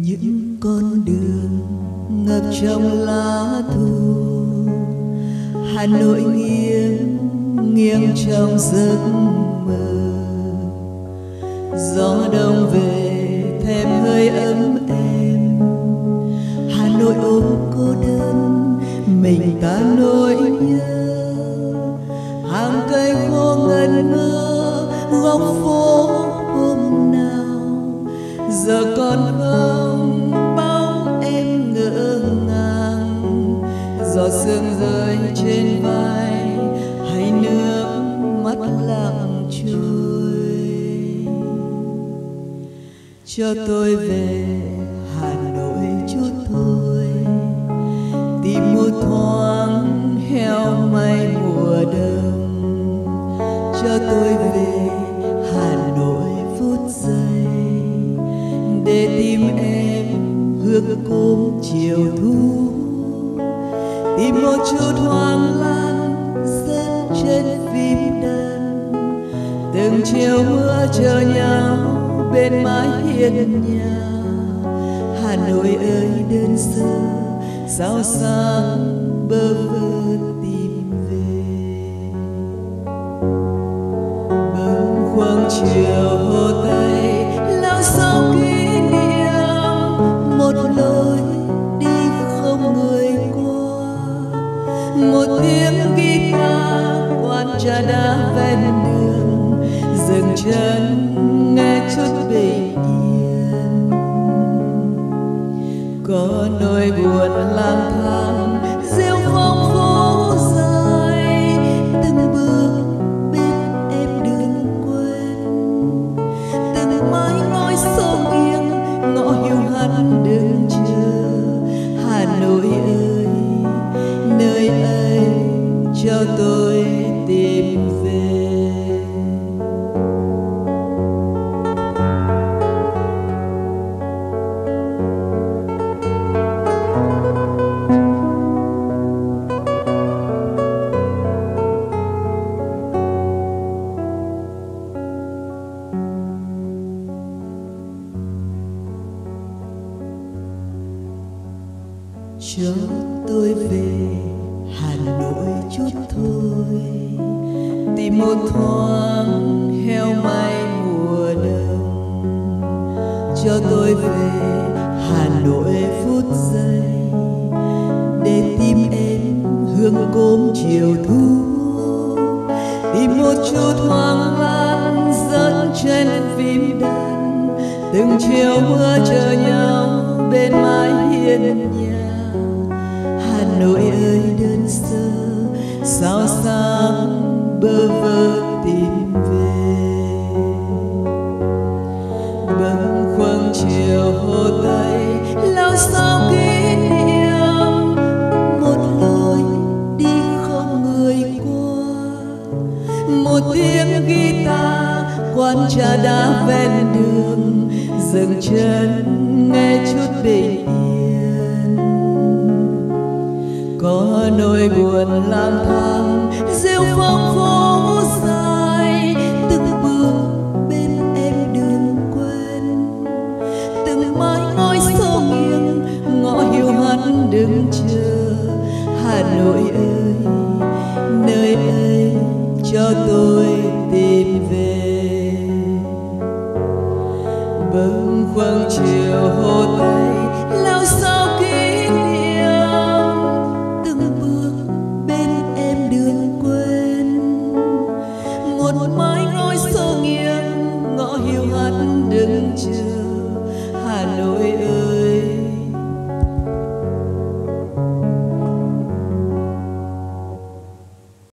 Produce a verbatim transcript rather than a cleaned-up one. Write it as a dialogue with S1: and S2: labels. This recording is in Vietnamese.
S1: những con đường ngập trong lá thu, Hà Nội nghiêng nghiêng trong giấc mơ. Gió đông về thèm hơi ấm êm, Hà Nội ôm cô đơn mình ta nỗi nhớ. Hàng cây khô ngẩn ngơ góc phố hôm nào, giờ còn không bóng em ngỡ ngàng. Giọt sương rơi trên vai hay nước mắt lặng trôi. Cho tôi về Hà Nội chút thôi, tìm một thoáng heo may mùa đông. Cho tôi về Hà Nội phút giây, để tìm em hương cốm chiều thu. Tìm một chút hoang lan dẫn trên phim đàn, từng chiều mưa chờ nhau bên mái hiên nhà. Hà Nội ơi đơn sơ sao sáng bơ vơ tìm về. Bâng khuâng chiều Hồ Tây lao sao kỷ niệm, một lối đi không người qua. Một tiếng guitar quán trà đá ven đường, dừng chân nghe chút bình yên. Có nỗi buồn lang thang rêu phong phố dài, từng bước bên em đường quen, từng mái ngói xô nghiêng ngõ hiu hắt đứng chờ. Hà Nội ơi nơi ấy cho tôi tìm về. Cho tôi về Hà Nội chút thôi, tìm một thoáng heo may mùa đông. Cho tôi về Hà Nội phút giây, để tìm em hương cốm chiều thu. Tìm một chút hoang lan dẫn trên phim đàn, từng chiều mưa chờ nhau bên mái hiên nhà. Hà Nội ơi đơn sơ sao sáng bơ vơ tìm về. Bâng khuâng chiều Hồ Tây lao sao kỷ niệm, một lối đi không người qua. Một tiếng guitar quán trà đá ven đường, dừng chân nghe chút bình yên. Có nỗi buồn lang thang rêu phong phố dài, từng bước bên em đường quen, từng mái ngói xô nghiêng ngõ hiu hắt đứng chờ. Hà Nội ơi nơi ấy cho tôi tìm về. Bâng khuâng chiều Hồ Tây